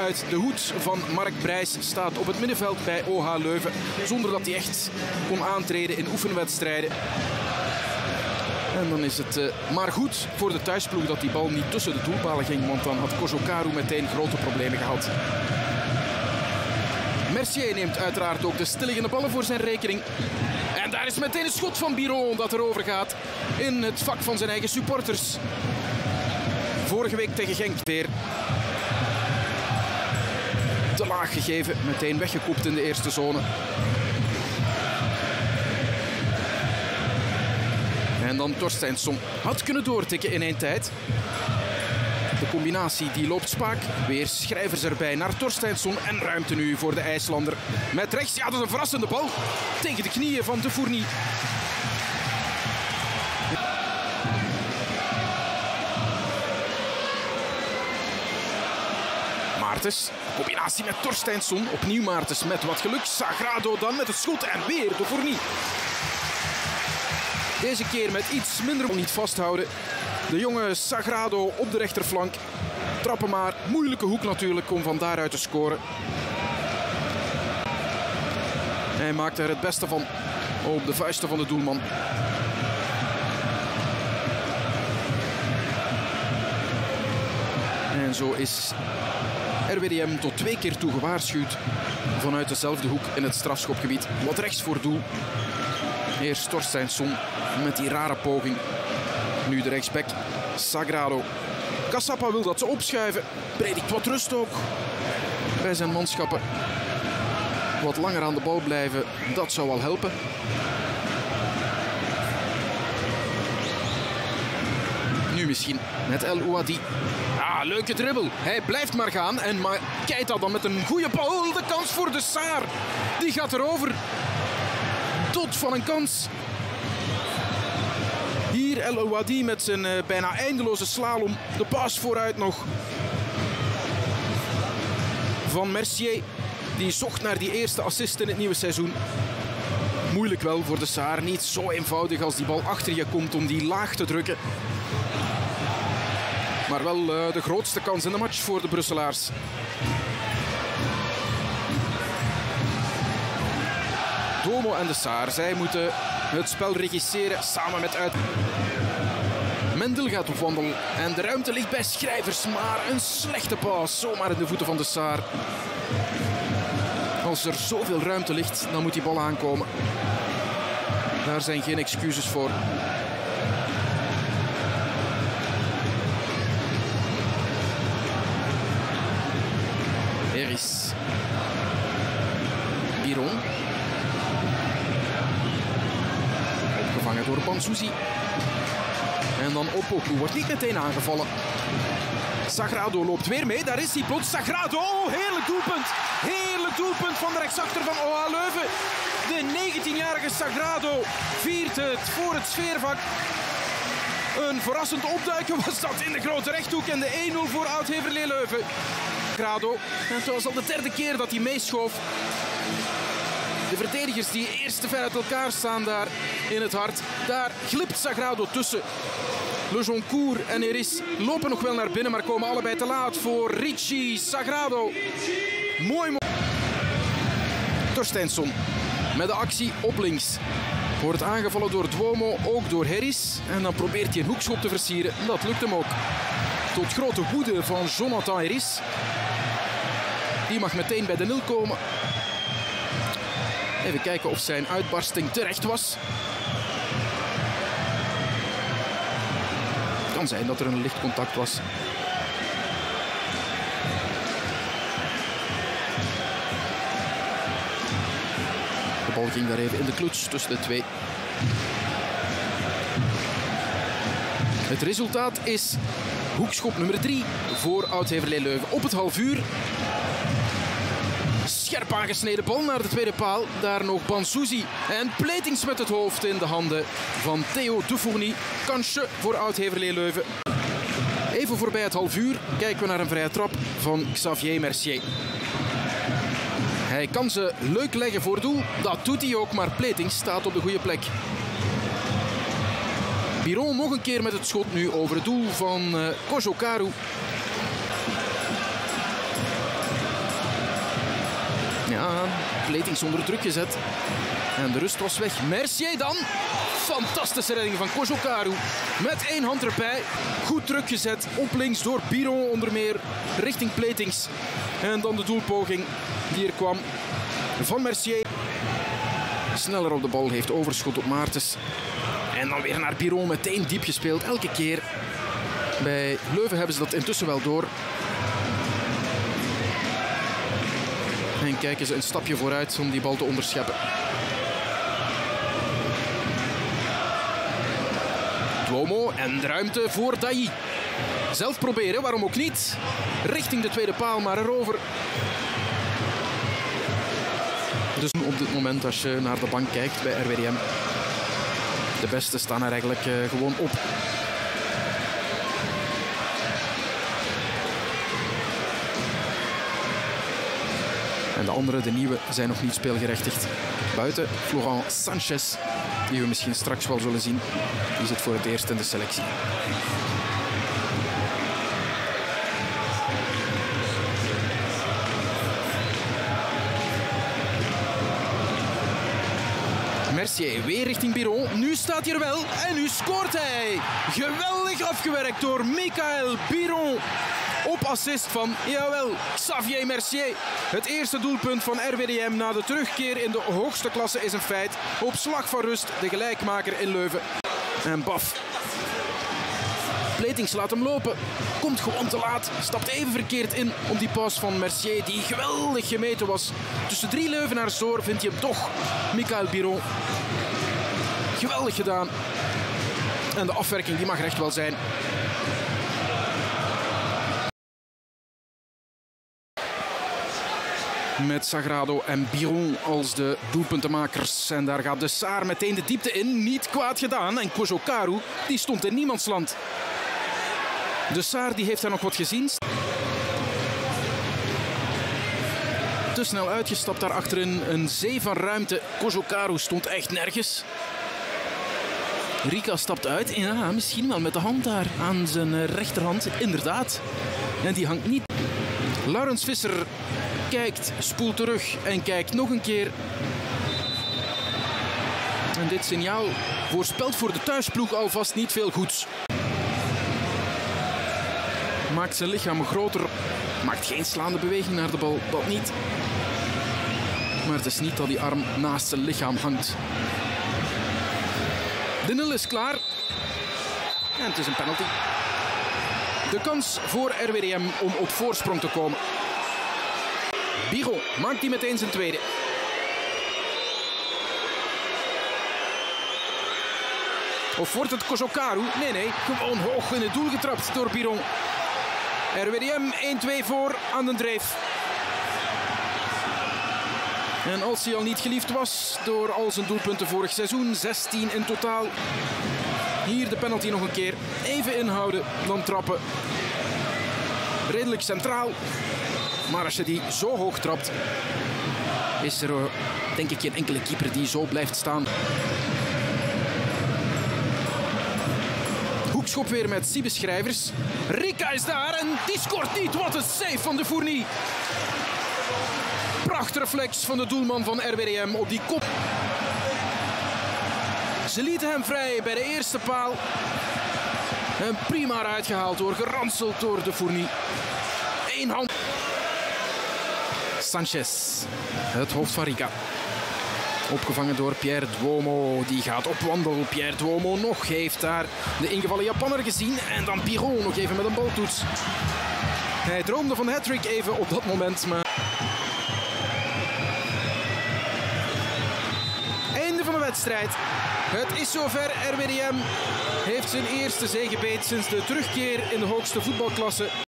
uit. De hoed van Mark Brijs staat op het middenveld bij OH Leuven. Zonder dat hij echt kon aantreden in oefenwedstrijden. En dan is het maar goed voor de thuisploeg dat die bal niet tussen de doelpalen ging. Want dan had Kojokaru meteen grote problemen gehad. Mercier neemt uiteraard ook de stilliggende ballen voor zijn rekening. En daar is meteen een schot van Biron dat erover gaat in het vak van zijn eigen supporters. Vorige week tegen Genk weer te laag gegeven. Meteen weggekopt in de eerste zone. En dan Torsteinsson had kunnen doortikken in één tijd. De combinatie die loopt spaak. Weer Schrijvers erbij naar Torsteinsson. En ruimte nu voor de IJslander. Met rechts, ja, dat is een verrassende bal. Tegen de knieën van De Fournie. Maartens, combinatie met Torsteinsson. Opnieuw Maartens met wat geluk. Sagrado dan met het schot en weer De Fournie. Deze keer met iets minder niet vasthouden. De jonge Sagrado op de rechterflank. Trappen maar. Moeilijke hoek natuurlijk om van daaruit te scoren. Hij maakt er het beste van op de vuisten van de doelman. En zo is RWDM tot 2 keer toe gewaarschuwd vanuit dezelfde hoek in het strafschopgebied. Wat rechts voor doel. Eerst Torsteinsson met die rare poging. Nu de rechtsback Sagrado. Cassapa wil dat ze opschuiven. Predikt wat rust ook bij zijn manschappen. Wat langer aan de bal blijven, dat zou wel helpen. Nu misschien met El Ouadi. Ah, leuke dribbel. Hij blijft maar gaan. En Keita dan met een goede bal. De kans voor de Saar. Die gaat erover. Tot van een kans. Hier El Ouadi met zijn bijna eindeloze slalom. De paas vooruit nog van Mercier. Die zocht naar die eerste assist in het nieuwe seizoen. Moeilijk wel voor de Saar. Niet zo eenvoudig als die bal achter je komt om die laag te drukken. Maar wel de grootste kans in de match voor de Brusselaars. Domo en de Saar, zij moeten het spel regisseren samen met uit. Mendel gaat op wandel en de ruimte ligt bij Schrijvers. Maar een slechte paas, zomaar in de voeten van de Saar. Als er zoveel ruimte ligt, dan moet die bal aankomen. Daar zijn geen excuses voor. Eris. Biron. Opgevangen door Banzuzi. En dan Opoku wordt niet meteen aangevallen. Sagrado loopt weer mee. Daar is hij plots. Sagrado. Oh, heerlijk doelpunt. Heerlijk doelpunt van de rechtsachter van OH Leuven. De 19-jarige Sagrado viert het voor het sfeervak. Een verrassend opduiken was dat in de grote rechthoek. En de 1-0 voor Oud-Heverlee Leuven. Sagrado. En het was al de derde keer dat hij meeschoof. De verdedigers die eerst te ver uit elkaar staan daar in het hart. Daar glipt Sagrado tussen. Le Joncourt en Eris lopen nog wel naar binnen, maar komen allebei te laat voor Ricci. Sagrado. Mooi. Torsteinsson met de actie op links. Wordt aangevallen door Duomo, ook door Harris. En dan probeert hij een hoekschop te versieren. Dat lukt hem ook. Tot grote woede van Jonathan Harris. Die mag meteen bij de 0 komen. Even kijken of zijn uitbarsting terecht was. Het kan zijn dat er een licht contact was. De bal ging daar even in de kluts tussen de twee. Het resultaat is hoekschop nummer 3 voor Oud-Heverlee Leuven op het half uur. Scherp aangesneden bal naar de tweede paal. Daar nog Banzuzi. En Pletings met het hoofd in de handen van Theo De Fournie. Kansje voor Oud-Heverlee Leuven. Even voorbij het half uur kijken we naar een vrije trap van Xavier Mercier. Hij kan ze leuk leggen voor doel. Dat doet hij ook, maar Pletings staat op de goede plek. Biron nog een keer met het schot nu over het doel van Kojokaru. Ja, Platings onder druk gezet. En de rust was weg. Mercier dan. Fantastische redding van Cojocaru. Met één hand erbij. Goed druk gezet. Op links door Biron onder meer. Richting Platings. En dan de doelpoging die er kwam van Mercier. Sneller op de bal, heeft overschot op Maartens. En dan weer naar Biron, meteen diep gespeeld. Elke keer. Bij Leuven hebben ze dat intussen wel door. En kijken ze een stapje vooruit om die bal te onderscheppen. Duomo en de ruimte voor Dailly. Zelf proberen, waarom ook niet. Richting de tweede paal, maar erover. Dus op dit moment, als je naar de bank kijkt bij RWDM, de beste staan er eigenlijk gewoon op. En de anderen, de nieuwe, zijn nog niet speelgerechtigd. Buiten Florent Sanchez, die we misschien straks wel zullen zien. Die zit voor het eerst in de selectie. Mercier weer richting Biron. Nu staat hij er wel en nu scoort hij. Geweldig afgewerkt door Michael Biron. Op assist van, jawel, Xavier Mercier. Het eerste doelpunt van RWDM na de terugkeer in de hoogste klasse is een feit. Op slag van rust de gelijkmaker in Leuven. En baf. Platings laat hem lopen. Komt gewoon te laat. Stapt even verkeerd in op die pas van Mercier, die geweldig gemeten was. Tussen 3 Leuvenaars door vindt hij hem toch. Michael Biron. Geweldig gedaan. En de afwerking die mag er echt wel zijn. Met Sagrado en Biron als de doelpuntenmakers. En daar gaat de Saar meteen de diepte in. Niet kwaad gedaan. En Cojocaru, die stond in niemandsland. De Saar die heeft daar nog wat gezien. Te snel uitgestapt daar achterin. Een zee van ruimte. Cojocaru stond echt nergens. Rika stapt uit. Ja, misschien wel met de hand daar aan zijn rechterhand. Inderdaad. En die hangt niet. Laurens Visser kijkt, spoelt terug en kijkt nog een keer. En dit signaal voorspelt voor de thuisploeg alvast niet veel goeds. Maakt zijn lichaam groter. Maakt geen slaande beweging naar de bal, dat niet. Maar het is niet dat die arm naast zijn lichaam hangt. De 0 is klaar. En het is een penalty. De kans voor RWDM om op voorsprong te komen. Biron maakt hij meteen zijn tweede. Of wordt het Cojocaru? Nee, gewoon hoog in het doel getrapt door Biron. RWDM 1-2 voor aan de dreef. En als hij al niet geliefd was door al zijn doelpunten vorig seizoen, 16 in totaal. Hier de penalty nog een keer. Even inhouden, dan trappen. Redelijk centraal. Maar als je die zo hoog trapt, is er denk ik geen enkele keeper die zo blijft staan. Hoekschop weer met Siebe Schrijvers. Rika is daar en die scoort niet. Wat een save van de Fournie. Prachtreflex van de doelman van RWDM op die kop. Ze lieten hem vrij bij de eerste paal. En prima eruit gehaald door, geranseld door de Fournie. Eén hand. Sanchez, het hoofd van Rika. Opgevangen door Pierre Duomo, die gaat op wandel. Pierre Duomo nog heeft daar de ingevallen Japanner gezien. En dan Biron nog even met een baltoets. Hij droomde van hat-trick even op dat moment, maar... Einde van de wedstrijd. Het is zover. RWDM heeft zijn eerste zegebeet sinds de terugkeer in de hoogste voetbalklasse.